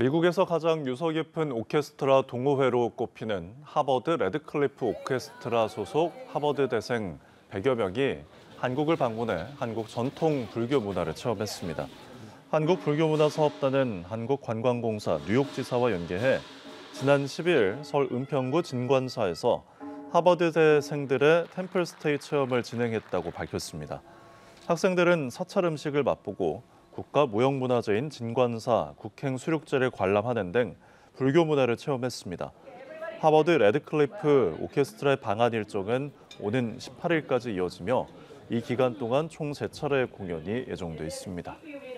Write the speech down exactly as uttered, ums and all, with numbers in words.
미국에서 가장 유서 깊은 오케스트라 동호회로 꼽히는 하버드 레드클리프 오케스트라 소속 하버드대생 백여 명이 한국을 방문해 한국 전통 불교 문화를 체험했습니다. 한국불교문화사업단은 한국관광공사 뉴욕지사와 연계해 지난 십일 서울 은평구 진관사에서 하버드대생들의 템플스테이 체험을 진행했다고 밝혔습니다. 학생들은 사찰 음식을 맛보고 국가무형문화재인 진관사 국행수륙제를 관람하는 등 불교 문화를 체험했습니다. 하버드 레드클리프 오케스트라의 방한 일정은 오는 십팔 일까지 이어지며 이 기간 동안 총 세 차례의 공연이 예정돼 있습니다.